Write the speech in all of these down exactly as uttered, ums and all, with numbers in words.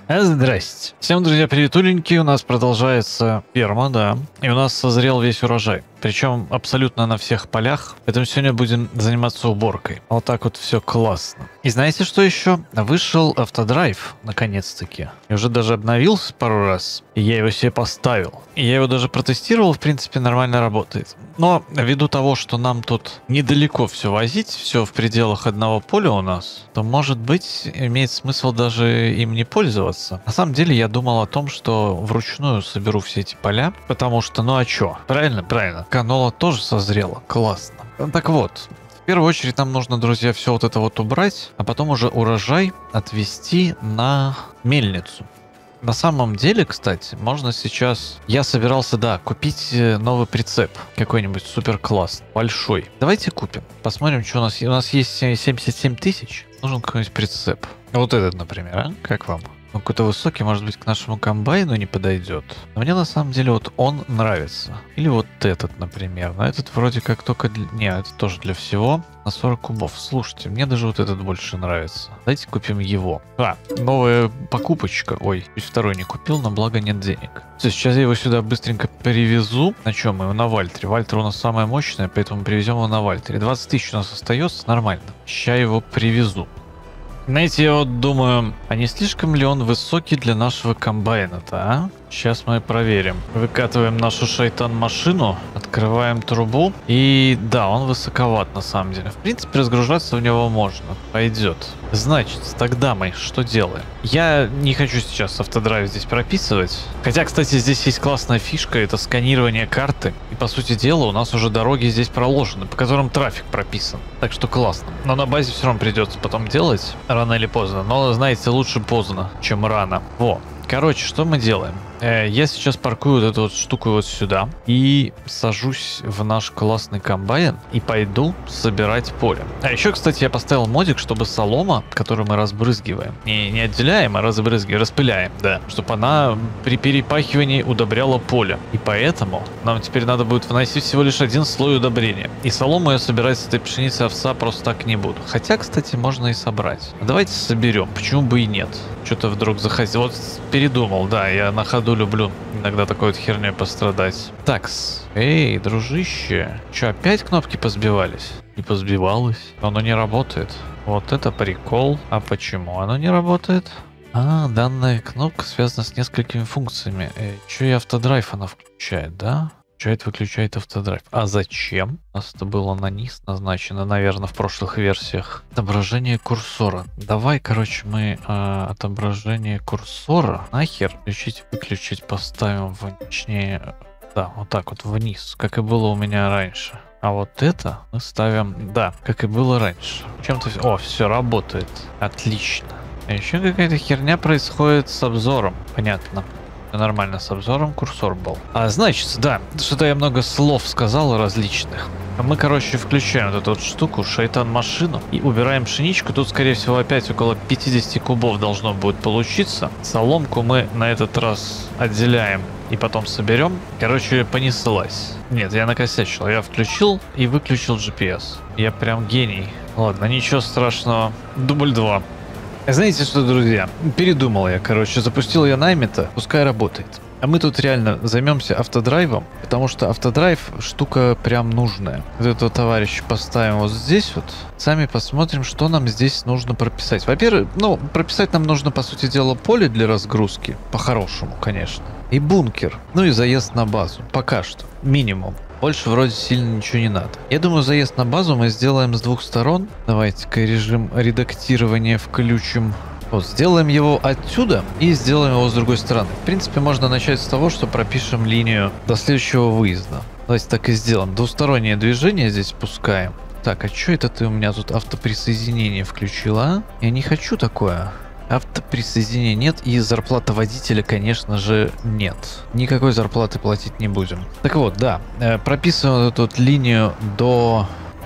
Здрасте. Всем, друзья, приветуленькие. У нас продолжается ферма, да. И у нас созрел весь урожай. Причем абсолютно на всех полях. Поэтому сегодня будем заниматься уборкой. Вот так вот все классно. И знаете, что еще? Вышел автодрайв, наконец-таки. И уже даже обновился пару раз. И я его себе поставил. И я его даже протестировал, в принципе, нормально работает. Но ввиду того, что нам тут недалеко все возить, все в пределах одного поля у нас, то, может быть, имеет смысл даже им не пользоваться. На самом деле, я думал о том, что вручную соберу все эти поля, потому что, ну а чё? Правильно, правильно. Канола тоже созрела. Классно. Так вот, в первую очередь нам нужно, друзья, все вот это вот убрать, а потом уже урожай отвезти на мельницу. На самом деле, кстати, можно сейчас... Я собирался, да, купить новый прицеп. Какой-нибудь супер класс. Большой. Давайте купим. Посмотрим, что у нас есть. У нас есть семьдесят семь тысяч. Нужен какой-нибудь прицеп. Вот этот, например, а? Как вам? Он какой-то высокий, может быть, к нашему комбайну не подойдет. Но мне на самом деле вот он нравится. Или вот этот, например. Но этот вроде как только для... Не, это тоже для всего. На сорок кубов. Слушайте, мне даже вот этот больше нравится. Давайте купим его. А, новая покупочка. Ой, чуть второй не купил, но благо нет денег. Все, сейчас я его сюда быстренько перевезу. На чем мы его? На Вальтере. Вальтер у нас самая мощная, поэтому привезем его на Вальтере. двадцать тысяч у нас остается, нормально. Сейчас его привезу. Знаете, я вот думаю, а не слишком ли он высокий для нашего комбайна-то, а? Сейчас мы проверим. Выкатываем нашу шайтан-машину, открываем трубу. И да, он высоковат на самом деле. В принципе, разгружаться в него можно. Пойдет. Значит, тогда мы что делаем? Я не хочу сейчас автодрайв здесь прописывать. Хотя, кстати, здесь есть классная фишка. Это сканирование карты. И, по сути дела, у нас уже дороги здесь проложены, по которым трафик прописан. Так что классно. Но на базе все равно придется потом делать. Рано или поздно. Но, знаете, лучше поздно, чем рано. Во. Короче, что мы делаем? Э, я сейчас паркую вот эту вот штуку вот сюда и сажусь в наш классный комбайн и пойду собирать поле. А еще, кстати, я поставил модик, чтобы солома, которую мы разбрызгиваем, не, не отделяем, а разбрызгиваем, распыляем, да, чтобы она при перепахивании удобряла поле. И поэтому нам теперь надо будет вносить всего лишь один слой удобрения. И солому я собирать с этой пшеницы овса просто так не буду. Хотя, кстати, можно и собрать. Давайте соберем, почему бы и нет. Что-то вдруг захотел. Вот передумал, да, я на ходу люблю иногда такой вот херней пострадать. Такс. Эй, дружище. Че, опять кнопки позбивались? Не позбивалось. Оно не работает. Вот это прикол. А почему оно не работает? А, данная кнопка связана с несколькими функциями. Э, че и автодрайв она включает, да? Включает, выключает автодрайв. А зачем? У нас это было на низ назначено, наверное, в прошлых версиях. Отображение курсора. Давай, короче, мы э, отображение курсора нахер включить, выключить поставим в, точнее, да, вот так вот вниз, как и было у меня раньше. А вот это мы ставим, да, как и было раньше. Чем-то... О, все работает. Отлично. А еще какая-то херня происходит с обзором. Понятно. Нормально с обзором курсор был. А значит, да, что-то я много слов сказал различных. Мы, короче, включаем вот эту вот штуку, шайтан-машину, и убираем пшеничку. Тут, скорее всего, опять около пятидесяти кубов должно будет получиться. Соломку мы на этот раз отделяем и потом соберем. Короче, понеслась. Нет, я накосячил. Я включил и выключил джи пи эс. Я прям гений. Ладно, ничего страшного. Дубль два. Знаете что, друзья, передумал я, короче, запустил я Наймита, пускай работает. А мы тут реально займемся автодрайвом, потому что автодрайв штука прям нужная. Вот этого товарища поставим вот здесь вот. Сами посмотрим, что нам здесь нужно прописать. Во-первых, ну, прописать нам нужно, по сути дела, поле для разгрузки. По-хорошему, конечно. И бункер. Ну и заезд на базу. Пока что. Минимум. Больше вроде сильно ничего не надо. Я думаю, заезд на базу мы сделаем с двух сторон. Давайте-ка режим редактирования включим. Вот, сделаем его отсюда и сделаем его с другой стороны. В принципе, можно начать с того, что пропишем линию до следующего выезда. Давайте так и сделаем. Двустороннее движение здесь пускаем. Так, а что это ты у меня тут автоприсоединение включила, а? Я не хочу такое. Автоприсоединения нет, и зарплата водителя, конечно же, нет. Никакой зарплаты платить не будем. Так вот, да, э, прописываем эту вот линию до...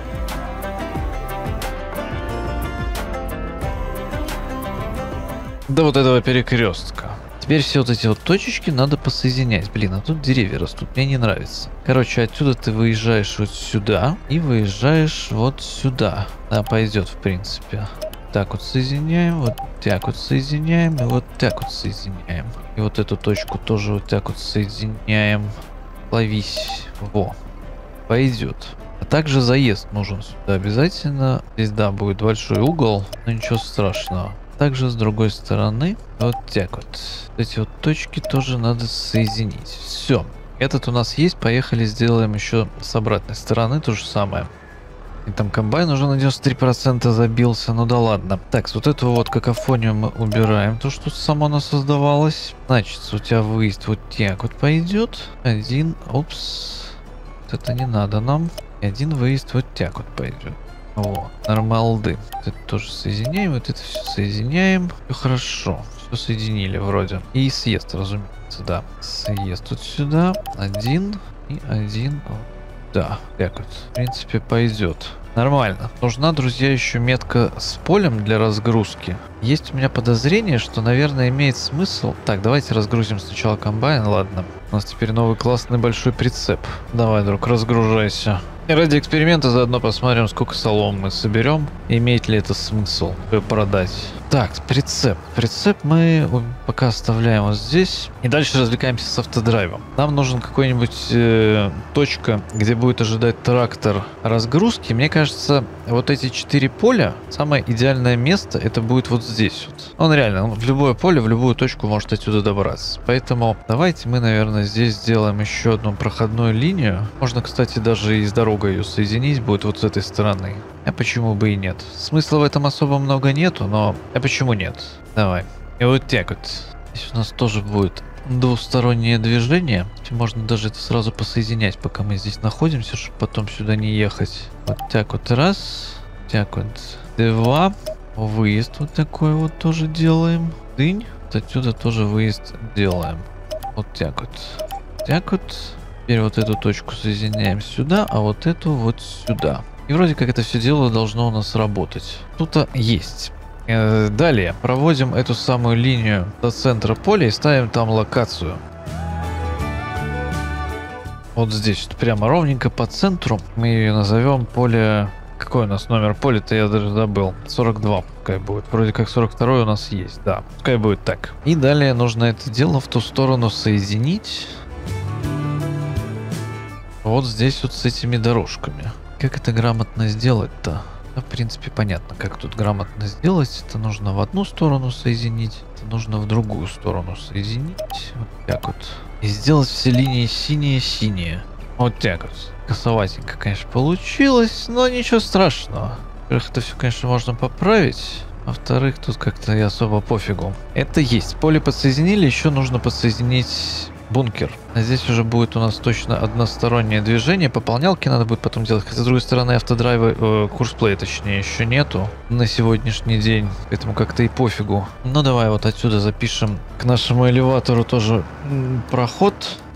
до вот этого перекрестка. Теперь все вот эти вот точечки надо посоединять. Блин, а тут деревья растут, мне не нравится. Короче, отсюда ты выезжаешь вот сюда и выезжаешь вот сюда. Да, пойдет, в принципе. так вот соединяем, вот так вот соединяем и вот так вот соединяем. И вот эту точку тоже вот так вот соединяем. Ловись. Во. Пойдет. А также заезд нужен сюда обязательно. Здесь, да, будет большой угол, но ничего страшного. Также с другой стороны, вот так вот. Эти вот точки тоже надо соединить. Все. Этот у нас есть. Поехали, сделаем еще с обратной стороны то же самое. И там комбайн уже на девяносто три процента забился. Ну да ладно. Так, вот эту вот какофонию мы убираем. То, что само она создавалось. Значит, у тебя выезд вот так вот пойдет. Один. Опс. Вот это не надо нам. И один выезд вот так вот пойдет. Вот. Нормалды. Вот это тоже соединяем. Вот это все соединяем. Все хорошо. Все соединили вроде. И съезд, разумеется, да. Съезд вот сюда. Один. И один. Да, так вот. В принципе, пойдет. Нормально. Нужна, друзья, еще метка с полем для разгрузки. Есть у меня подозрение, что, наверное, имеет смысл... Так, давайте разгрузим сначала комбайн. Ладно. У нас теперь новый классный большой прицеп. Давай, друг, разгружайся. И ради эксперимента заодно посмотрим, сколько солом мы соберем. Имеет ли это смысл ее продать. Так, прицеп. Прицеп мы пока оставляем вот здесь. И дальше развлекаемся с автодрайвом. Нам нужен какой-нибудь э, точка, где будет ожидать трактор разгрузки. Мне кажется, вот эти четыре поля, самое идеальное место, это будет вот здесь вот. Он реально, он в любое поле, в любую точку может отсюда добраться. Поэтому давайте мы, наверное, здесь сделаем еще одну проходную линию. Можно, кстати, даже и с дорогой ее соединить будет вот с этой стороны. А почему бы и нет? Смысла в этом особо много нету, но... А почему нет? Давай. И вот так вот. Здесь у нас тоже будет двустороннее движение. Можно даже это сразу посоединять, пока мы здесь находимся, чтобы потом сюда не ехать. Вот так вот раз. Так вот два. Выезд вот такой вот тоже делаем. Дынь. Вот отсюда тоже выезд делаем. Вот так вот. Так вот. Теперь вот эту точку соединяем сюда, а вот эту вот сюда. И вроде как это все дело должно у нас работать. Тут-то есть. Э, далее проводим эту самую линию до центра поля и ставим там локацию. Вот здесь, вот прямо ровненько по центру. Мы ее назовем поле... Какой у нас номер поля-то, я даже забыл. сорок два пускай будет. Вроде как сорок два у нас есть, да. Пускай будет так. И далее нужно это дело в ту сторону соединить. Вот здесь вот с этими дорожками. Как это грамотно сделать-то? Да, в принципе, понятно, как тут грамотно сделать. Это нужно в одну сторону соединить, это нужно в другую сторону соединить. Вот так вот. И сделать все линии синие-синие. Вот так вот. Косоватенько, конечно, получилось, но ничего страшного. Во-первых, это все, конечно, можно поправить. Во-вторых, тут как-то и особо пофигу. Это есть. Поле подсоединили, еще нужно подсоединить... бункер. А здесь уже будет у нас точно одностороннее движение. Пополнялки надо будет потом делать. Хотя, с другой стороны, автодрайва, э, курсплея, точнее, еще нету на сегодняшний день. Поэтому как-то и пофигу. Ну, давай вот отсюда запишем к нашему элеватору тоже проход.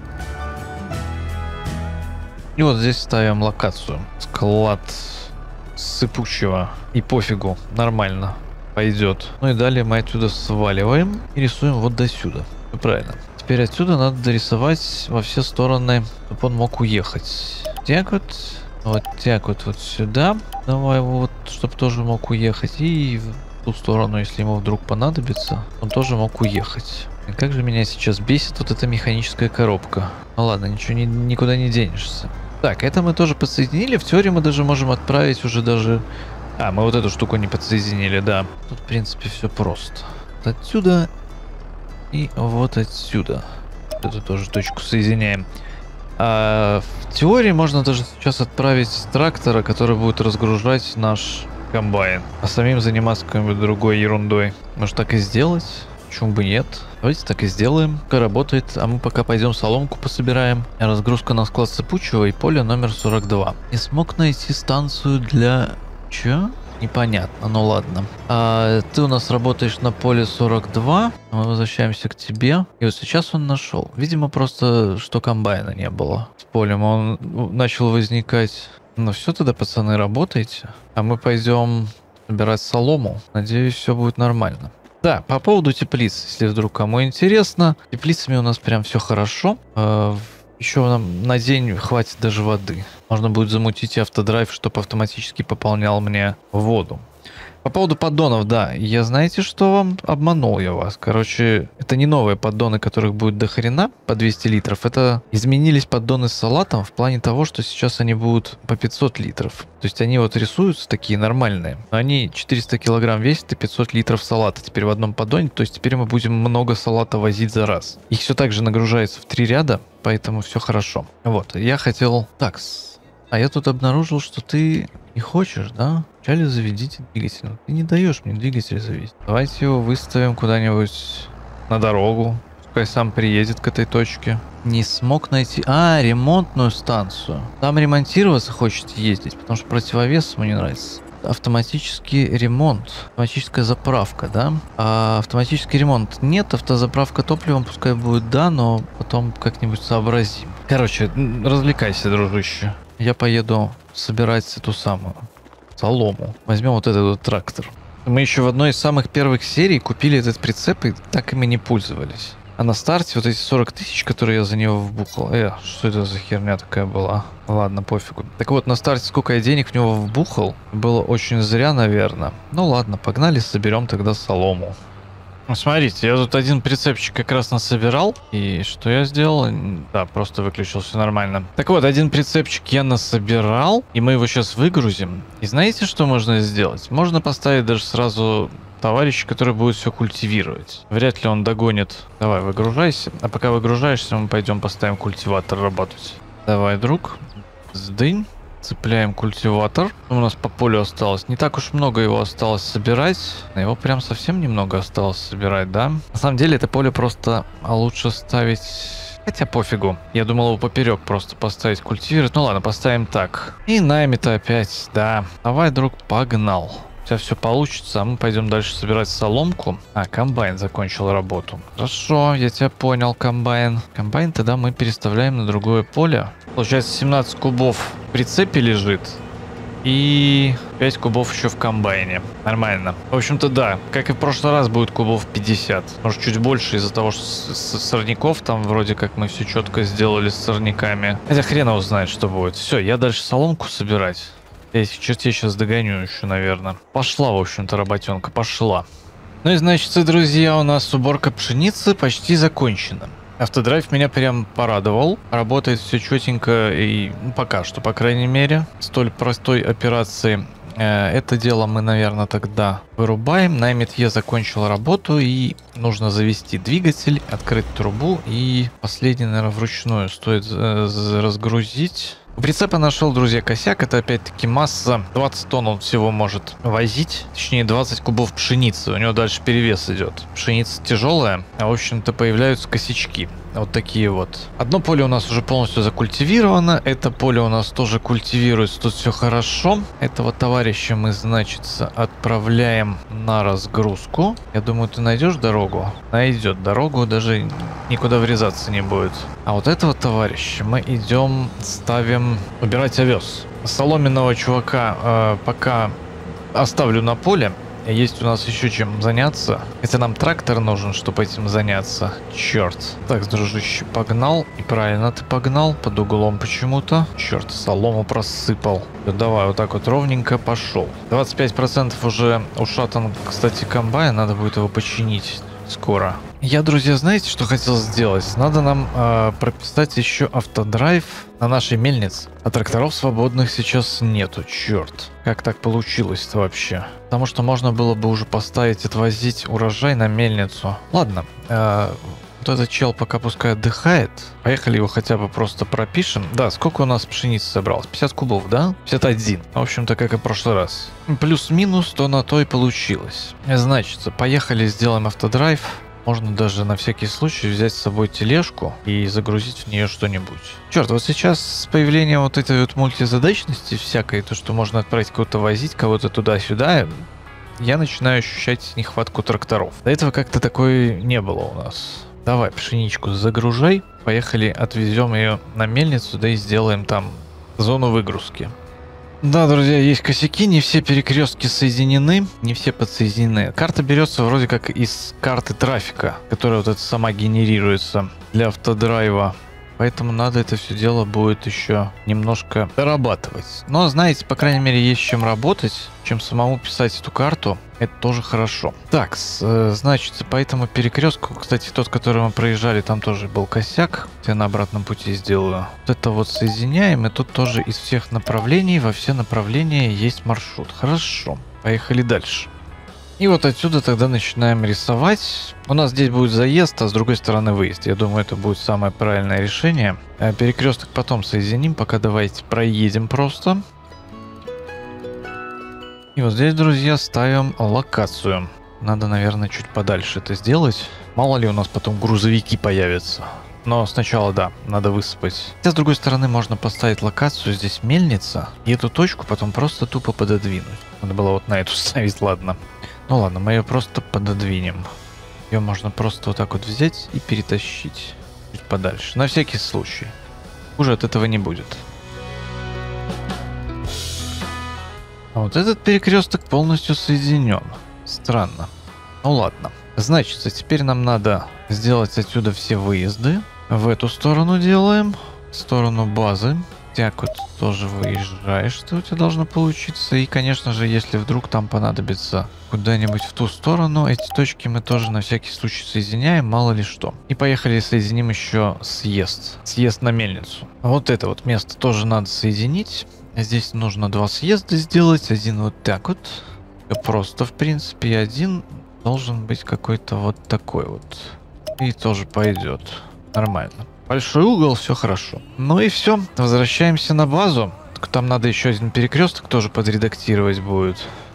И вот здесь ставим локацию. Склад сыпучего. И пофигу. Нормально. Пойдет. Ну и далее мы отсюда сваливаем и рисуем вот до сюда. Правильно. Теперь отсюда надо дорисовать во все стороны, чтобы он мог уехать. Так вот, вот так вот, вот сюда. Давай его вот, чтобы тоже мог уехать. И в ту сторону, если ему вдруг понадобится, он тоже мог уехать. И как же меня сейчас бесит вот эта механическая коробка. Ну ладно, ничего не, никуда не денешься. Так, это мы тоже подсоединили. В теории мы даже можем отправить уже даже... А, мы вот эту штуку не подсоединили, да. Тут, в принципе, все просто. Вот отсюда... И вот отсюда. Эту тоже точку соединяем. А в теории можно даже сейчас отправить трактора, который будет разгружать наш комбайн. А самим заниматься какой-нибудь другой ерундой. Может так и сделать? Почему бы нет? Давайте так и сделаем. Пока работает. А мы пока пойдем соломку пособираем. Разгрузка на склад сыпучего и поле номер сорок два. Не смог найти станцию для... Чё? Непонятно, ну ладно. А, ты у нас работаешь на поле сорок два. Мы возвращаемся к тебе. И вот сейчас он нашел. Видимо, просто что комбайна не было с полем. Он начал возникать. Ну все, тогда, пацаны, работайте. А мы пойдем собирать солому. Надеюсь, все будет нормально. Да, по поводу теплиц, если вдруг кому интересно. С теплицами у нас прям все хорошо. А, еще нам на день хватит даже воды. Можно будет замутить автодрайв, чтобы автоматически пополнял мне воду. По поводу поддонов, да, я знаете, что вам обманул я вас. Короче, это не новые поддоны, которых будет до хрена по двести литров. Это изменились поддоны с салатом в плане того, что сейчас они будут по пятьсот литров. То есть они вот рисуются такие нормальные. Но они четыреста килограмм весят и пятьсот литров салата теперь в одном поддоне. То есть теперь мы будем много салата возить за раз. Их все так же нагружается в три ряда, поэтому все хорошо. Вот, я хотел... Так, а я тут обнаружил, что ты не хочешь, да? Вначале заведите двигатель. Ты не даешь мне двигатель завести. Давайте его выставим куда-нибудь на дорогу. Пускай сам приедет к этой точке. Не смог найти... А, ремонтную станцию. Там ремонтироваться хочете ездить, потому что противовес ему не нравится. Автоматический ремонт. Автоматическая заправка, да? А автоматический ремонт нет. Автозаправка топливом пускай будет, да, но потом как-нибудь сообразим. Короче, развлекайся, дружище. Я поеду собирать эту самую солому. Возьмем вот этот вот трактор. Мы еще в одной из самых первых серий купили этот прицеп и так ими не пользовались. А на старте вот эти сорок тысяч, которые я за него вбухал... Э, что это за херня такая была? Ладно, пофигу. Так вот, на старте сколько я денег в него вбухал, было очень зря, наверное. Ну ладно, погнали, соберем тогда солому. Смотрите, я тут один прицепчик как раз насобирал. И что я сделал? Да, просто выключил, все нормально. Так вот, один прицепчик я насобирал. И мы его сейчас выгрузим. И знаете, что можно сделать? Можно поставить даже сразу товарища, который будет все культивировать. Вряд ли он догонит. Давай, выгружайся. А пока выгружаешься, мы пойдем поставим культиватор работать. Давай, друг. Сдынь. Цепляем культиватор. У нас по полю осталось. Не так уж много его осталось собирать. Его прям совсем немного осталось собирать, да? На самом деле это поле просто лучше ставить... Хотя пофигу. Я думал его поперек просто поставить культивировать. Ну ладно, поставим так. И нами-то опять, да. Давай, друг, погнал. У тебя все получится, а мы пойдем дальше собирать соломку. А, комбайн закончил работу. Хорошо, я тебя понял, комбайн. Комбайн тогда мы переставляем на другое поле. Получается, семнадцать кубов в прицепе лежит. И пять кубов еще в комбайне. Нормально. В общем-то, да. Как и в прошлый раз, будет кубов пятьдесят. Может, чуть больше из-за того, что с -с сорняков там вроде как мы все четко сделали с сорняками. Хотя хрен его знает, что будет. Все, я дальше соломку собирать. Я этих чертей сейчас догоню еще, наверное. Пошла, в общем-то, работенка, пошла. Ну и, значит, друзья, у нас уборка пшеницы почти закончена. Автодрайв меня прям порадовал. Работает все четенько и ну, пока что, по крайней мере. Столь простой операции. Э, это дело мы, наверное, тогда вырубаем. Наймит-Е закончил работу и нужно завести двигатель, открыть трубу и последний, наверное, вручную стоит э, разгрузить. У прицепа нашел, друзья, косяк. Это опять-таки масса. двадцать тонн он всего может возить. Точнее, двадцать кубов пшеницы. У него дальше перевес идет. Пшеница тяжелая, а в общем-то появляются косячки. Вот такие вот. Одно поле у нас уже полностью закультивировано. Это поле у нас тоже культивируется. Тут все хорошо. Этого товарища мы, значит, отправляем на разгрузку. Я думаю, ты найдешь дорогу? Найдет дорогу, даже никуда врезаться не будет. А вот этого товарища мы идем, ставим убирать овес. Соломенного чувака э, пока оставлю на поле. Есть у нас еще чем заняться. Это нам трактор нужен, чтобы этим заняться. Черт. Так, дружище, погнал. И правильно ты погнал. Под углом почему-то. Черт, солому просыпал. Давай, вот так вот ровненько пошел. двадцать пять процентов уже ушатан, кстати, комбайн. Надо будет его починить скоро. Я, друзья, знаете, что хотел сделать? Надо нам э, прописать еще автодрайв на нашей мельнице. А тракторов свободных сейчас нету, черт. Как так получилось-то вообще? Потому что можно было бы уже поставить, отвозить урожай на мельницу. Ладно, э, вот этот чел пока пускай отдыхает. Поехали его хотя бы просто пропишем. Да, сколько у нас пшеницы собралось? пятьдесят кубов, да? пятьдесят один. В общем-то, как и в прошлый раз. Плюс-минус, то на то и получилось. Значит, поехали, сделаем автодрайв. Можно даже на всякий случай взять с собой тележку и загрузить в нее что-нибудь. Черт, вот сейчас с появлением вот этой вот мультизадачности всякой, то, что можно отправить кого-то возить, кого-то туда-сюда, я начинаю ощущать нехватку тракторов. До этого как-то такой не было у нас. Давай, пшеничку загружай. Поехали, отвезем ее на мельницу, да и сделаем там зону выгрузки. Да, друзья, есть косяки, не все перекрестки соединены, не все подсоединены. Карта берется вроде как из карты трафика, которая вот это сама генерируется для автодрайва. Поэтому надо это все дело будет еще немножко дорабатывать. Но, знаете, по крайней мере, есть чем работать, чем самому писать эту карту. Это тоже хорошо. Так, с, значит, по этому перекрестку, кстати, тот, который мы проезжали, там тоже был косяк. Я на обратном пути сделаю. Вот это вот соединяем, и тут тоже из всех направлений, во все направления есть маршрут. Хорошо, поехали дальше. И вот отсюда тогда начинаем рисовать. У нас здесь будет заезд, а с другой стороны выезд. Я думаю, это будет самое правильное решение. Перекресток потом соединим, пока давайте проедем просто. И вот здесь, друзья, ставим локацию. Надо, наверное, чуть подальше это сделать. Мало ли у нас потом грузовики появятся. Но сначала, да, надо высыпать. Хотя, с другой стороны, можно поставить локацию. Здесь мельница. И эту точку потом просто тупо пододвинуть. Надо было вот на эту ставить, ладно. Ну ладно, мы ее просто пододвинем. Ее можно просто вот так вот взять и перетащить чуть подальше. На всякий случай. Хуже от этого не будет. А вот этот перекресток полностью соединен. Странно. Ну ладно. Значит, теперь нам надо сделать отсюда все выезды. В эту сторону делаем. В сторону базы. Так вот тоже выезжаешь, что у тебя должно получиться. И, конечно же, если вдруг там понадобится куда-нибудь в ту сторону, эти точки мы тоже на всякий случай соединяем, мало ли что. И поехали соединим еще съезд. Съезд на мельницу. Вот это вот место тоже надо соединить. Здесь нужно два съезда сделать. Один вот так вот. Просто, в принципе, один должен быть какой-то вот такой вот. И тоже пойдет. Нормально. Большой угол, все хорошо. Ну и все, возвращаемся на базу. Там надо еще один перекресток тоже подредактировать будет.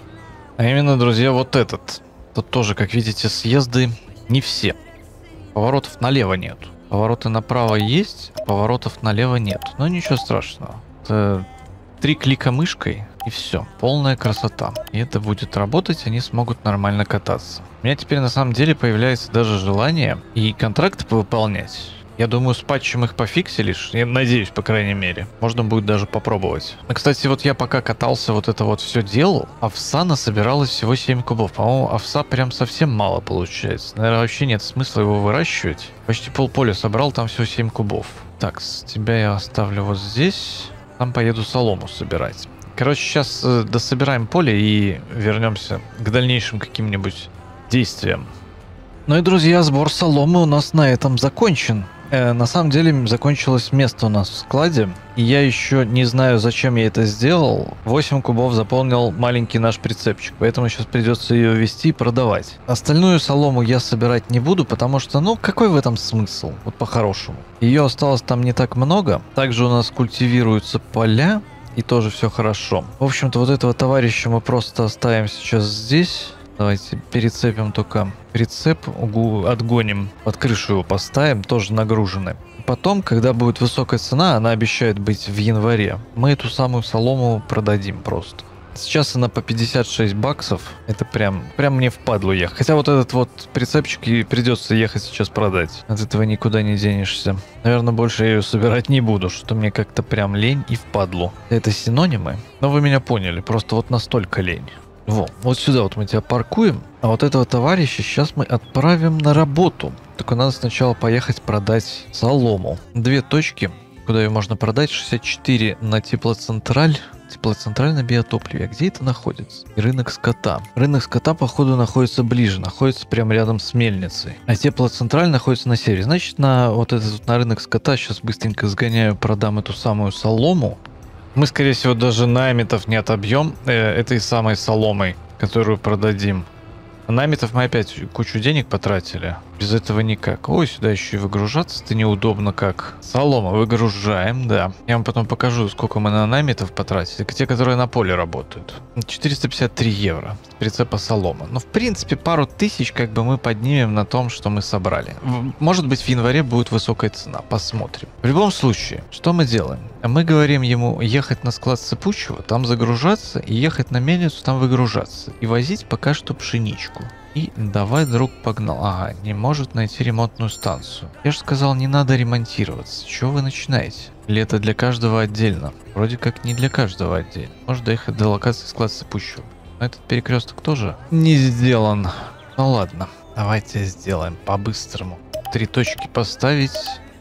А именно, друзья, вот этот. Тут тоже, как видите, съезды не все. Поворотов налево нет. Повороты направо есть, а поворотов налево нет. Но ничего страшного. Это три клика мышкой и все. Полная красота. И это будет работать, они смогут нормально кататься. У меня теперь на самом деле появляется даже желание и контракты повыполнять. Я думаю, с патчем их пофиксили, я надеюсь, по крайней мере. Можно будет даже попробовать. А, кстати, вот я пока катался, вот это вот все делал, овса насобиралось всего семь кубов. По-моему, овса прям совсем мало получается. Наверное, вообще нет смысла его выращивать. Почти полполя собрал, там всего семь кубов. Так, с тебя я оставлю вот здесь. Там поеду солому собирать. Короче, сейчас э, дособираем поле и вернемся к дальнейшим каким-нибудь действиям. Ну и, друзья, сбор соломы у нас на этом закончен. Э, на самом деле закончилось место у нас в складе, и я еще не знаю, зачем я это сделал. восемь кубов заполнил маленький наш прицепчик, поэтому сейчас придется ее везти и продавать. Остальную солому я собирать не буду, потому что, ну, какой в этом смысл? Вот по-хорошему. Ее осталось там не так много. Также у нас культивируются поля, и тоже все хорошо. В общем-то, вот этого товарища мы просто оставим сейчас здесь. Давайте перецепим только прицеп, отгоним, под крышу его поставим, тоже нагруженный. Потом, когда будет высокая цена, она обещает быть в январе, мы эту самую солому продадим просто. Сейчас она по пятьдесят шесть баксов, это прям, прям мне впадлу ехать. Хотя вот этот вот прицепчик и придется ехать сейчас продать. От этого никуда не денешься. Наверное, больше я ее собирать не буду, что мне как-то прям лень и впадлу. Это синонимы? Но вы меня поняли, просто вот настолько лень. Во, вот сюда вот мы тебя паркуем, а вот этого товарища сейчас мы отправим на работу. Только надо сначала поехать продать солому. Две точки, куда ее можно продать, шестьдесят четыре на теплоцентраль. Теплоцентраль на биотопливе. А где это находится? И рынок скота. Рынок скота, походу, находится ближе. Находится прямо рядом с мельницей. А теплоцентраль находится на севере. Значит, на вот этот на рынок скота сейчас быстренько сгоняю, продам эту самую солому. Мы, скорее всего, даже наметов не отобьем э, этой самой соломой, которую продадим. Наметов мы опять кучу денег потратили. Без этого никак. Ой, сюда еще и выгружаться-то неудобно как. Солома выгружаем, да. Я вам потом покажу, сколько мы на наметов потратили. Те, которые на поле работают. четыреста пятьдесят три евро. Прицепа солома. Ну, в принципе, пару тысяч как бы мы поднимем на том, что мы собрали. Может быть, в январе будет высокая цена. Посмотрим. В любом случае, что мы делаем? Мы говорим ему ехать на склад сыпучего, там загружаться, и ехать на мельницу, там выгружаться. И возить пока что пшеничку. И давай, друг, погнал. Ага, не может найти ремонтную станцию. Я же сказал, не надо ремонтироваться. Чего вы начинаете? Или это для каждого отдельно? Вроде как не для каждого отдельно. Может доехать до локации склад сыпучего. Но этот перекресток тоже не сделан. Ну ладно, давайте сделаем по-быстрому. Три точки поставить.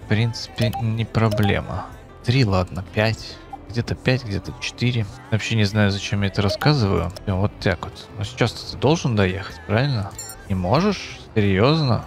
в принципе, не проблема. Три, ладно, пять. Где-то пять, где-то четыре. Вообще не знаю, зачем я это рассказываю. Вот так вот. Но сейчас ты должен доехать, правильно? Не можешь? Серьезно?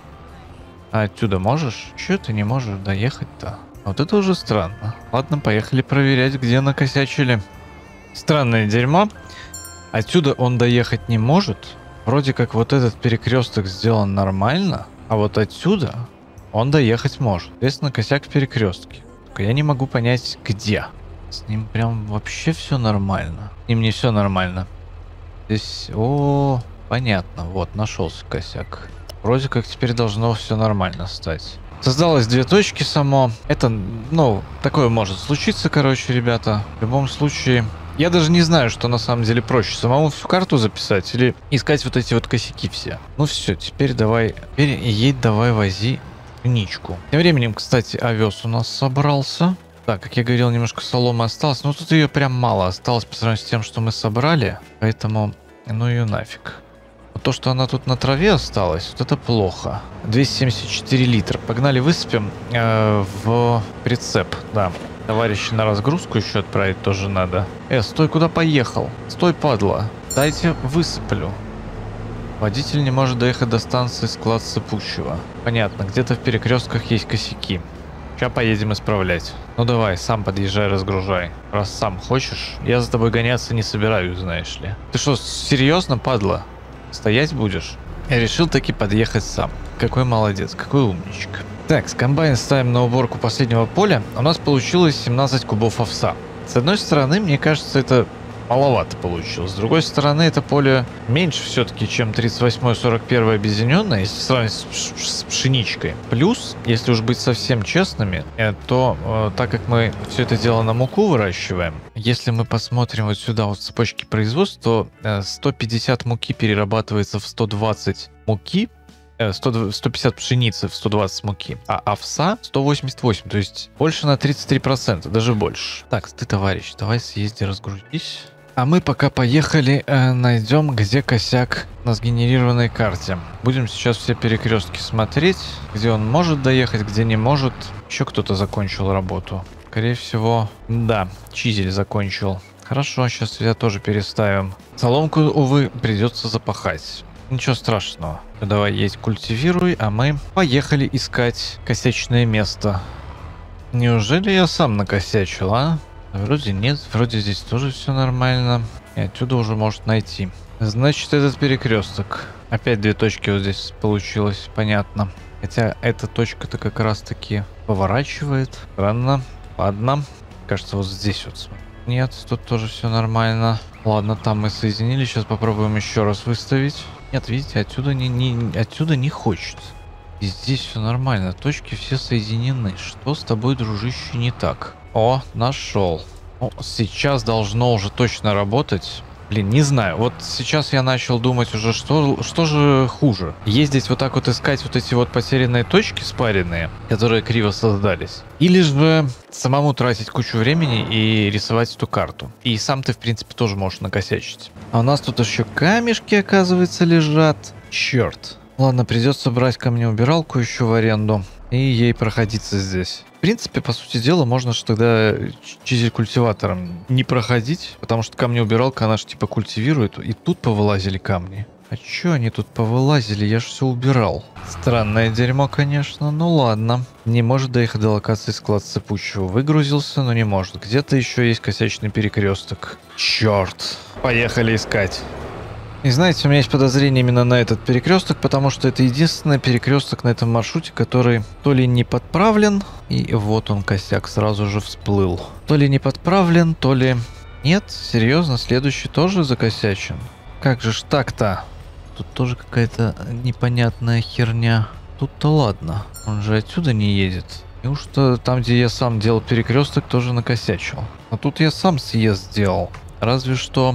А отсюда можешь? Чё ты не можешь доехать-то? Вот это уже странно. Ладно, поехали проверять, где накосячили. Странное дерьмо. Отсюда он доехать не может. Вроде как вот этот перекресток сделан нормально, а вот отсюда он доехать может. Соответственно, косяк в перекрестке. Только я не могу понять, где. С ним прям вообще все нормально. И мне все нормально. Здесь, о, понятно. Вот, нашелся косяк. Вроде как теперь должно все нормально стать. Создалось две точки само. Это, ну, такое может случиться, короче, ребята. В любом случае... Я даже не знаю, что на самом деле проще. Самому всю карту записать или искать вот эти вот косяки все. Ну все, теперь давай... Теперь едь, давай вози ничку. Тем временем, кстати, овес у нас собрался. Так, как я говорил, немножко соломы осталось. Но тут ее прям мало осталось по сравнению с тем, что мы собрали. Поэтому, ну ее нафиг. Вот то, что она тут на траве осталась, вот это плохо. двести семьдесят четыре литра. Погнали, высыпем э, в прицеп, да. Товарища на разгрузку еще отправить тоже надо. Э, стой, куда поехал? Стой, падла. Дайте высыплю. Водитель не может доехать до станции склад сыпучего. Понятно, где-то в перекрестках есть косяки. Сейчас поедем исправлять. Ну давай, сам подъезжай, разгружай. Раз сам хочешь, я за тобой гоняться не собираюсь, знаешь ли. Ты что, серьезно, падла? Стоять будешь? Я решил таки подъехать сам. Какой молодец, какой умничка. Так, с комбайн ставим на уборку последнего поля. У нас получилось семнадцать кубов овса. С одной стороны, мне кажется, это маловато получилось. С другой стороны, это поле меньше все-таки, чем тридцать восьмое сорок первое объединенное, если сравнить с, с пшеничкой. Плюс, если уж быть совсем честными, то э, так как мы все это дело на муку выращиваем, если мы посмотрим вот сюда, вот цепочки производства, то э, сто пятьдесят муки перерабатывается в сто двадцать муки, сто, сто пятьдесят пшеницы в сто двадцать муки, а овса сто восемьдесят восемь, то есть больше на тридцать три процента, даже больше. Так, ты, товарищ, давай съезди, разгрузись. А мы пока поехали, э, найдем, где косяк на сгенерированной карте. Будем сейчас все перекрестки смотреть, где он может доехать, где не может. Еще кто-то закончил работу. Скорее всего, да, Чизель закончил. Хорошо, сейчас я тоже переставим. Соломку, увы, придется запахать. Ничего страшного. Давай едь, культивируй, а мы поехали искать косячное место. Неужели я сам накосячил, а? Вроде нет, вроде здесь тоже все нормально. И отсюда уже может найти. Значит, этот перекресток. Опять две точки вот здесь получилось, понятно. Хотя эта точка-то как раз таки поворачивает. Странно. Ладно. Кажется, вот здесь вот. Нет, тут тоже все нормально. Ладно, там мы соединили. Сейчас попробуем еще раз выставить. Нет, видите, отсюда не, не, отсюда не хочет. И здесь все нормально. Точки все соединены. Что с тобой, дружище, не так? О, нашел. О, сейчас должно уже точно работать. Блин, не знаю. Вот сейчас я начал думать уже, что, что же хуже. Ездить вот так вот искать вот эти вот потерянные точки спаренные, которые криво создались. Или же самому тратить кучу времени и рисовать эту карту. И сам ты, в принципе, тоже можешь накосячить. А у нас тут еще камешки, оказывается, лежат. Черт. Ладно, придется брать камнеубиралку еще в аренду. И ей проходиться здесь. В принципе, по сути дела, можно же тогда чизель культиватором не проходить, потому что камнеубиралка, она же типа культивирует, и тут повылазили камни. А чё они тут повылазили? Я ж все убирал. Странное дерьмо, конечно, ну ладно. Не может доехать до локации склад сыпучего. Выгрузился, но не может. Где-то еще есть косячный перекресток. Черт. Поехали искать. И знаете, у меня есть подозрение именно на этот перекресток, потому что это единственный перекресток на этом маршруте, который то ли не подправлен, и вот он косяк сразу же всплыл. То ли не подправлен, то ли... Нет, серьезно, следующий тоже закосячен. Как же ж так-то? Тут тоже какая-то непонятная херня. Тут-то ладно, он же отсюда не едет. Неужто там, где я сам делал перекресток, тоже накосячил? А тут я сам съезд сделал. Разве что...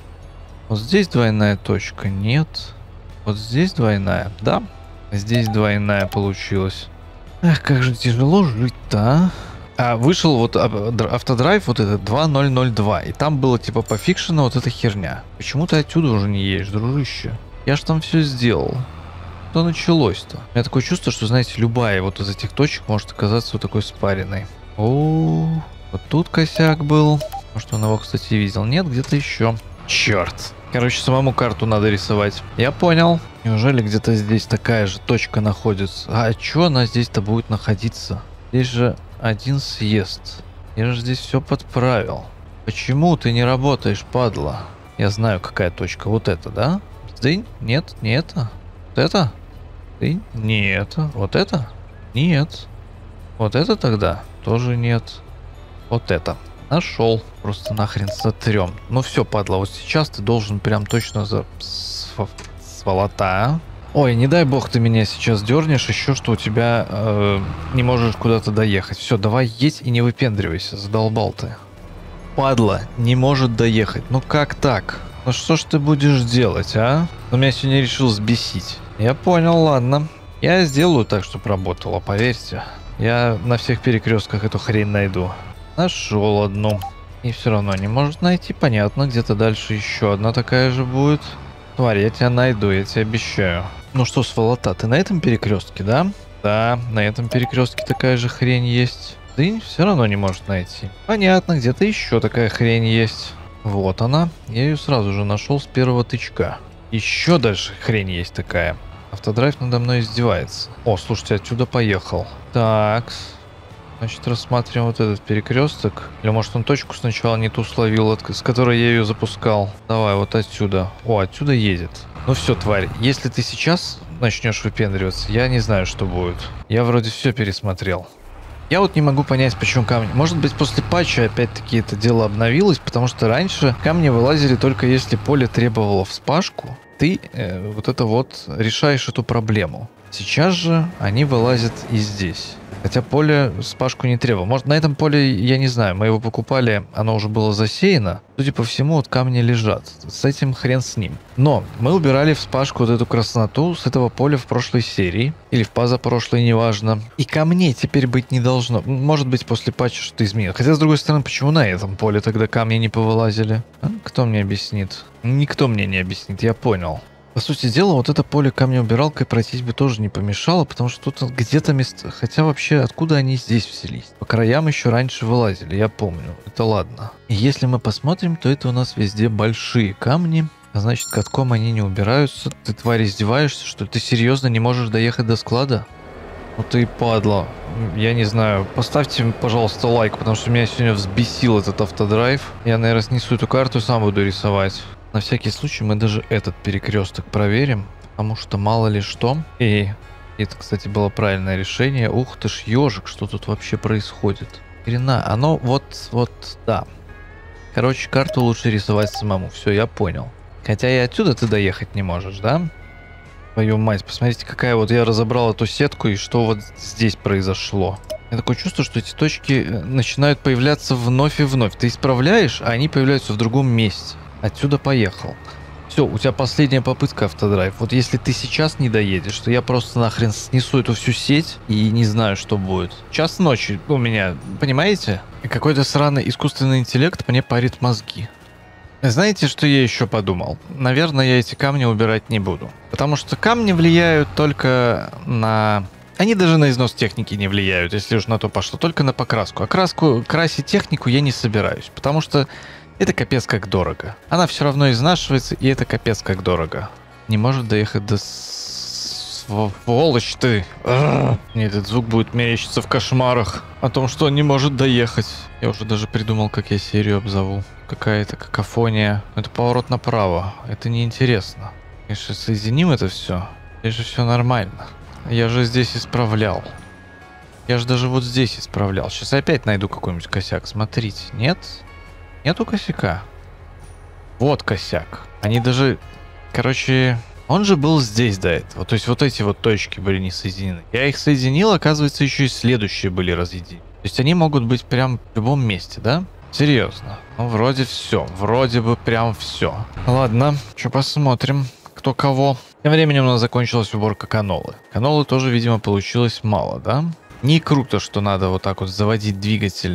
Вот здесь двойная точка, нет. Вот здесь двойная, да. Здесь двойная получилась. Эх, как же тяжело жить-то, а. А вышел вот автодрайв вот этот два ноль ноль два. И там было типа пофикшена вот эта херня. Почему ты отсюда уже не едешь, дружище? Я ж там все сделал. Что началось-то? У меня такое чувство, что, знаете, любая вот из этих точек может оказаться вот такой спаренной. О, вот тут косяк был. Может, он его, кстати, видел? Нет, где-то еще. Черт. Короче, самому карту надо рисовать. Я понял. Неужели где-то здесь такая же точка находится? А что она здесь-то будет находиться? Здесь же один съезд. Я же здесь все подправил. Почему ты не работаешь, падла? Я знаю, какая точка. Вот это, да? Дынь? Нет, не это. Вот это? Дынь? Не это. Вот это? Нет. Вот это тогда? Тоже нет. Вот это. Нашел. Просто нахрен сотрем. Ну все, падла, вот сейчас ты должен прям точно за... Сволота. Ой, не дай бог ты меня сейчас дернешь, еще что у тебя э, не можешь куда-то доехать. Все, давай едь и не выпендривайся, задолбал ты. Падла, не может доехать. Ну как так? Ну что ж ты будешь делать, а? Он меня сегодня решил взбесить. Я понял, ладно. Я сделаю так, чтобы работало, поверьте. Я на всех перекрестках эту хрень найду. Нашел одну. И все равно не может найти, понятно. Где-то дальше еще одна такая же будет. Тварь, я тебя найду, я тебе обещаю. Ну что, сволота, ты на этом перекрестке, да? Да, на этом перекрестке такая же хрень есть. Ты все равно не может найти. Понятно, где-то еще такая хрень есть. Вот она. Я ее сразу же нашел с первого тычка. Еще дальше хрень есть такая. Автодрайв надо мной издевается. О, слушайте, отсюда поехал. Так. Значит, рассматриваем вот этот перекресток. Или может он точку сначала не ту словил, с которой я ее запускал. Давай, вот отсюда. О, отсюда едет. Ну все, тварь, если ты сейчас начнешь выпендриваться, я не знаю, что будет. Я вроде все пересмотрел. Я вот не могу понять, почему камни. Может быть, после патча опять-таки это дело обновилось, потому что раньше камни вылазили только если поле требовало вспашку. Ты э, вот это вот решаешь эту проблему. Сейчас же они вылазят и здесь. Хотя поле вспашку не требовало. Может, на этом поле, я не знаю, мы его покупали, оно уже было засеяно. Судя по всему, вот камни лежат. С этим хрен с ним. Но мы убирали вспашку вот эту красноту с этого поля в прошлой серии. Или в позапрошлой, неважно. И камней теперь быть не должно. Может быть, после патча что-то изменилось. Хотя, с другой стороны, почему на этом поле тогда камни не повылазили? А? Кто мне объяснит? Никто мне не объяснит, я понял. По сути дела, вот это поле камнеубиралкой пройтись бы тоже не помешало, потому что тут где-то место... Хотя вообще, откуда они здесь взялись? По краям еще раньше вылазили, я помню. Это ладно. И если мы посмотрим, то это у нас везде большие камни. А значит, катком они не убираются. Ты, тварь, издеваешься, что ли? Ты серьезно не можешь доехать до склада? Ну ты падла. Я не знаю. Поставьте, пожалуйста, лайк, потому что меня сегодня взбесил этот автодрайв. Я, наверное, снесу эту карту и сам буду рисовать. На всякий случай мы даже этот перекресток проверим, потому что мало ли что. И это, кстати, было правильное решение. Ух ты ж, ежик, что тут вообще происходит? Хрена, оно вот, вот, да. Короче, карту лучше рисовать самому, все, я понял. Хотя и отсюда ты доехать не можешь, да? Твою мать, посмотрите, какая вот я разобрал эту сетку и что вот здесь произошло. Я такое чувство, что эти точки начинают появляться вновь и вновь. Ты исправляешь, а они появляются в другом месте. Отсюда поехал. Все, у тебя последняя попытка, автодрайв. Вот если ты сейчас не доедешь, то я просто нахрен снесу эту всю сеть и не знаю, что будет. Час ночи у меня, понимаете? И какой-то сраный искусственный интеллект мне парит мозги. Знаете, что я еще подумал? Наверное, я эти камни убирать не буду. Потому что камни влияют только на... Они даже на износ техники не влияют, если уж на то пошло. Только на покраску. А краску, красить технику я не собираюсь. Потому что это капец как дорого. Она все равно изнашивается, и это капец как дорого. Не может доехать до... Сволочь ты! Мне этот звук будет мерещиться в кошмарах. О том, что он не может доехать. Я уже даже придумал, как я серию обзову. Какая-то какофония. Это поворот направо. Это неинтересно. Конечно, соединим это все. Здесь же все нормально. Я же здесь исправлял. Я же даже вот здесь исправлял. Сейчас опять найду какой-нибудь косяк. Смотрите. Нет? Нету косяка. Вот косяк. Они даже... Короче... Он же был здесь до этого. То есть вот эти вот точки были не соединены. Я их соединил, оказывается, еще и следующие были разъединены. То есть они могут быть прям в любом месте, да? Серьезно. Ну, вроде все. Вроде бы прям все. Ладно, что посмотрим, кто кого. Тем временем у нас закончилась уборка канолы. Канолы тоже, видимо, получилось мало, да? Не круто, что надо вот так вот заводить двигатель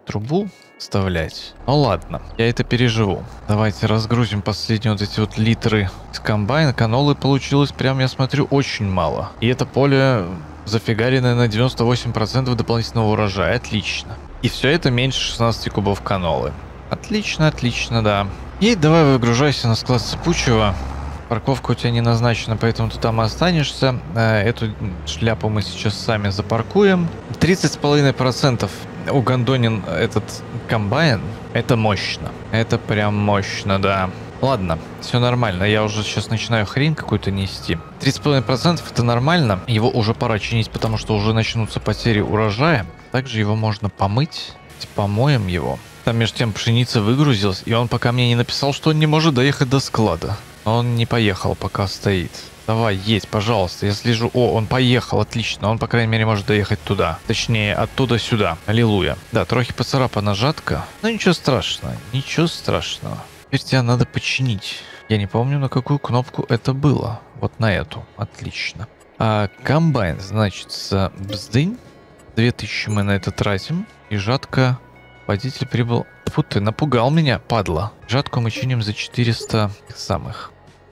трубу вставлять. Ну ладно, я это переживу. Давайте разгрузим последние вот эти вот литры с комбайна. Канолы получилось прям, я смотрю, очень мало. И это поле зафигаренное на девяносто восемь процентов дополнительного урожая. Отлично. И все это меньше шестнадцати кубов канолы. Отлично, отлично, да. И давай выгружайся на склад сыпучего. Парковка у тебя не назначена, поэтому ты там и останешься. Эту шляпу мы сейчас сами запаркуем. тридцать с половиной процентов угандонен этот комбайн. Это мощно. Это прям мощно, да. Ладно, все нормально. Я уже сейчас начинаю хрень какую-то нести. тридцать с половиной процентов это нормально. Его уже пора чинить, потому что уже начнутся потери урожая. Также его можно помыть. Помоем его. Там между тем пшеница выгрузилась, и он пока мне не написал, что он не может доехать до склада. Но он не поехал, пока стоит. Давай, едь, пожалуйста. Я слежу. О, он поехал, отлично. Он, по крайней мере, может доехать туда. Точнее, оттуда сюда. Аллилуйя. Да, трохи поцарапана жатка. Но ничего страшного. Ничего страшного. Теперь тебя надо починить. Я не помню, на какую кнопку это было. Вот на эту. Отлично. А комбайн, значит, с бздынь. две тысячи мы на это тратим. И жатка... Водитель прибыл... Фу ты, напугал меня, падла. Жатку мы чиним за четыреста самых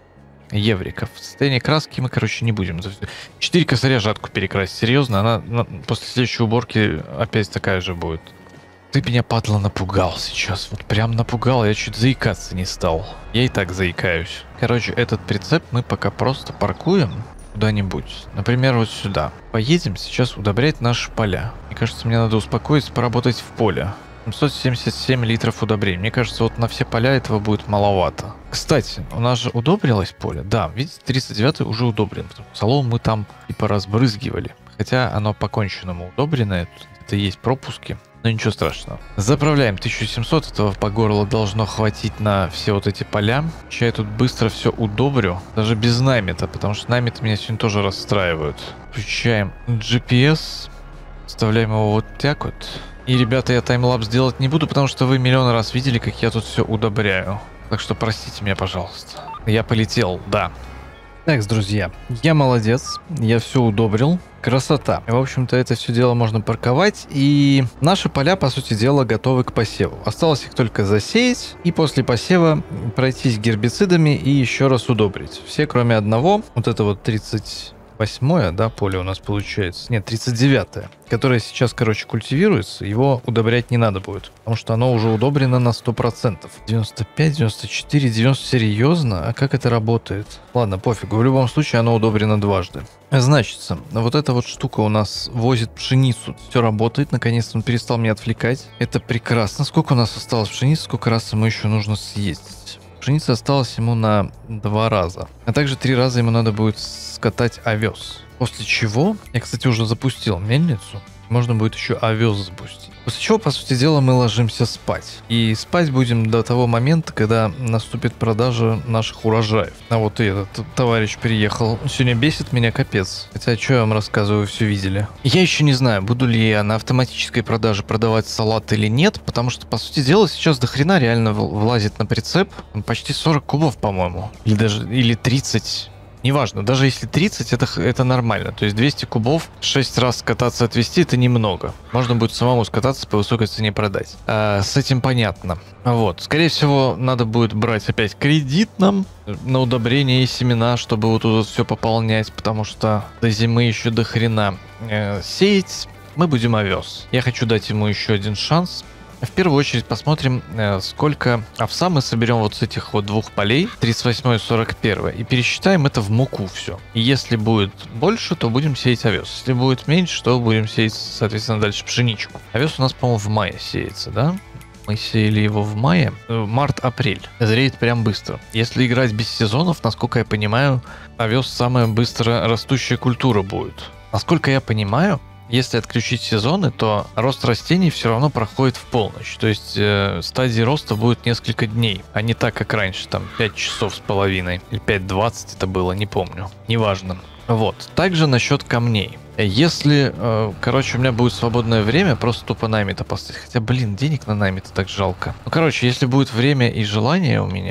евриков. В состоянии краски мы, короче, не будем. четыре косаря жатку перекрасить. Серьезно, она, она после следующей уборки опять такая же будет. Ты меня, падла, напугал сейчас. Вот прям напугал. Я чуть заикаться не стал. Я и так заикаюсь. Короче, этот прицеп мы пока просто паркуем куда-нибудь. Например, вот сюда. Поедем сейчас удобрять наши поля. Мне кажется, мне надо успокоиться, поработать в поле. семьсот семьдесят семь литров удобрений. Мне кажется, вот на все поля этого будет маловато. Кстати, у нас же удобрилось поле. Да, видите, тридцать девятый уже удобрен. Солому мы там типа разбрызгивали. Хотя оно по-конченному удобренное. Это есть пропуски. Но ничего страшного. Заправляем тысячу семьсот. Этого по горло должно хватить на все вот эти поля. Сейчас я тут быстро все удобрю. Даже без намета. Потому что наметы меня сегодня тоже расстраивают. Включаем джи пи эс. Вставляем его вот так вот. И, ребята, я таймлапс делать не буду, потому что вы миллион раз видели, как я тут все удобряю. Так что простите меня, пожалуйста. Я полетел, да. Так, друзья, я молодец, я все удобрил. Красота. В общем-то, это все дело можно парковать. И наши поля, по сути дела, готовы к посеву. Осталось их только засеять. И после посева пройтись гербицидами и еще раз удобрить. Все, кроме одного. Вот это вот тридцать... восьмое, да, поле у нас получается. Нет, тридцать девятое. Которое сейчас, короче, культивируется. Его удобрять не надо будет. Потому что оно уже удобрено на сто процентов. девяносто пять, девяносто четыре, девяносто. Серьезно? А как это работает? Ладно, пофигу. В любом случае, оно удобрено дважды. Значится, вот эта вот штука у нас возит пшеницу. Все работает. Наконец-то он перестал меня отвлекать. Это прекрасно. Сколько у нас осталось пшеницы? Сколько раз ему еще нужно съездить? Пшеница осталась ему на два раза. А также три раза ему надо будет скатать овес. После чего, я, кстати, уже запустил мельницу. Можно будет еще овес запустить. После чего, по сути дела, мы ложимся спать. И спать будем до того момента, когда наступит продажа наших урожаев. А вот и этот товарищ приехал. Сегодня бесит меня капец. Хотя, что я вам рассказываю, все видели. Я еще не знаю, буду ли я на автоматической продаже продавать салат или нет. Потому что, по сути дела, сейчас до хрена реально влазит на прицеп. Почти сорок кубов, по-моему. Или даже, или тридцать. Неважно, даже если тридцать, это, это нормально. То есть двести кубов, шесть раз скататься, отвезти, это немного. Можно будет самому скататься, по высокой цене продать. А, с этим понятно. Вот. Скорее всего, надо будет брать опять кредит нам на удобрение и семена, чтобы вот тут все пополнять, потому что до зимы еще до хрена э, сеять. Мы будем овес. Я хочу дать ему еще один шанс. В первую очередь посмотрим, сколько овса мы соберем вот с этих вот двух полей, тридцать восьмое и сорок первое, и пересчитаем это в муку все. И если будет больше, то будем сеять овес. Если будет меньше, то будем сеять, соответственно, дальше пшеничку. Овес у нас, по-моему, в мае сеется, да? Мы сеяли его в мае. Март-апрель. Зреет прям быстро. Если играть без сезонов, насколько я понимаю, овес самая быстро растущая культура будет. Насколько я понимаю, если отключить сезоны, то рост растений все равно проходит в полночь. То есть э, стадии роста будет несколько дней, а не так, как раньше, там пять часов с половиной. Или пять двадцать это было, не помню. Неважно. Вот. Также насчет камней. Если, э, короче, у меня будет свободное время, просто тупо намета поставить. Хотя, блин, денег на намета так жалко. Ну, короче, если будет время и желание у меня,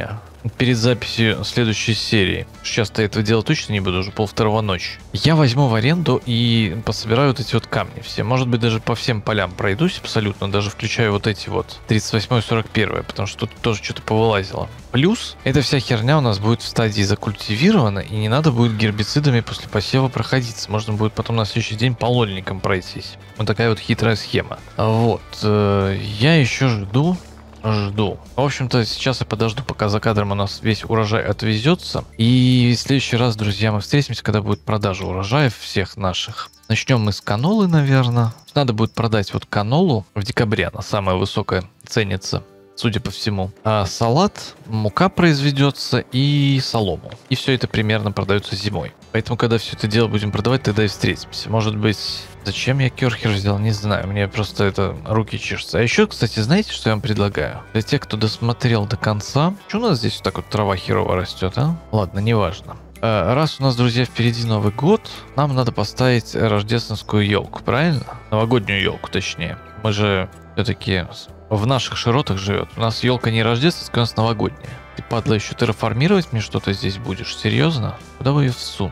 перед записью следующей серии. Сейчас-то этого делать точно не буду, уже полвторого ночи. Я возьму в аренду и пособираю вот эти вот камни все. Может быть, даже по всем полям пройдусь абсолютно, даже включаю вот эти вот тридцать восемь сорок один, потому что тут тоже что-то повылазило. Плюс, эта вся херня у нас будет в стадии закультивирована, и не надо будет гербицидами после посева проходиться. Можно будет потом на следующий день по лольникам пройтись. Вот такая вот хитрая схема. Вот. Э, я еще жду... Жду. В общем-то, сейчас я подожду, пока за кадром у нас весь урожай отвезется. И в следующий раз, друзья, мы встретимся, когда будет продажа урожаев всех наших. Начнем мы с канолы, наверное. Надо будет продать вот канолу в декабре. Она самая высокая ценится, судя по всему. А салат, мука произведется и солому. И все это примерно продается зимой. Поэтому, когда все это дело будем продавать, тогда и встретимся. Может быть... Зачем я керхер взял, не знаю, мне просто это руки чешутся. А еще, кстати, знаете, что я вам предлагаю? Для тех, кто досмотрел до конца. Что у нас здесь вот так вот трава херово растет, а? Ладно, неважно. Раз у нас, друзья, впереди Новый год, нам надо поставить рождественскую елку, правильно? Новогоднюю елку, точнее. Мы же все-таки в наших широтах живет. У нас елка не рождественская, у нас новогодняя. Ты, падла, еще терраформировать мне что-то здесь будешь? Серьезно? Куда бы ее всунуть?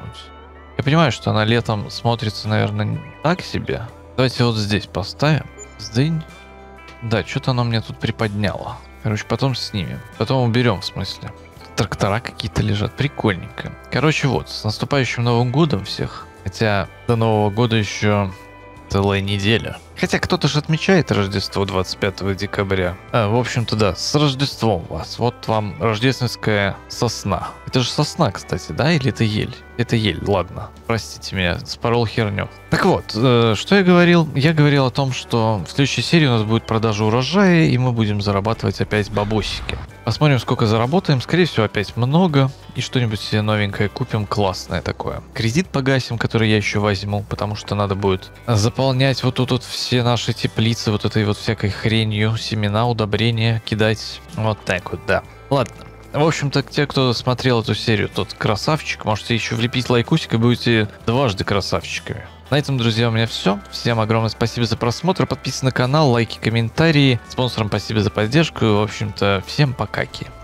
Я понимаю, что она летом смотрится, наверное, так себе. Давайте вот здесь поставим. Сдынь. Да, что-то оно мне тут приподняло. Короче, потом снимем. Потом уберем, в смысле. Трактора какие-то лежат. Прикольненько. Короче, вот. С наступающим Новым годом всех. Хотя до Нового года еще целая неделя. Хотя кто-то же отмечает Рождество двадцать пятого декабря. А, в общем-то, да, с Рождеством вас. Вот вам рождественская сосна. Это же сосна, кстати, да? Или это ель? Это ель, ладно. Простите меня, спорол херню. Так вот, э, что я говорил? Я говорил о том, что в следующей серии у нас будет продажа урожая, и мы будем зарабатывать опять бабосики. Посмотрим, сколько заработаем. Скорее всего, опять много. И что-нибудь себе новенькое купим, классное такое. Кредит погасим, который я еще возьму, потому что надо будет заполнять вот тут вот все наши теплицы вот этой вот всякой хренью, семена, удобрения кидать. Вот так вот, да. Ладно. В общем-то, те, кто смотрел эту серию, тот красавчик, можете еще влепить лайкусик и будете дважды красавчиками. На этом, друзья, у меня все. Всем огромное спасибо за просмотр. Подписывайтесь на канал, лайки, комментарии. Спонсорам спасибо за поддержку. В общем-то, всем покаки.